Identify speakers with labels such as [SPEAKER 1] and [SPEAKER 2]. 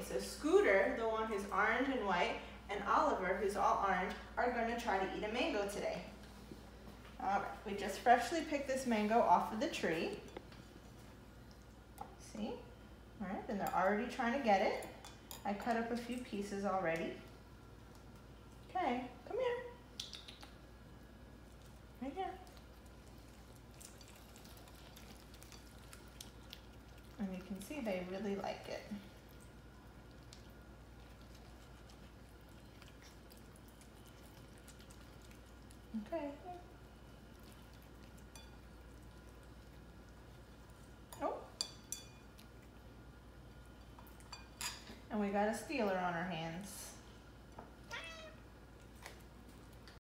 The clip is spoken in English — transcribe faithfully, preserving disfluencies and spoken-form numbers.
[SPEAKER 1] So Scooter, the one who's orange and white, and Oliver, who's all orange, are going to try to eat a mango today. All right, we just freshly picked this mango off of the tree. See? All right, and they're already trying to get it. I cut up a few pieces already. Okay, come here. Right here. And you can see they really like it. Okay. Oh. And we got a stealer on our hands.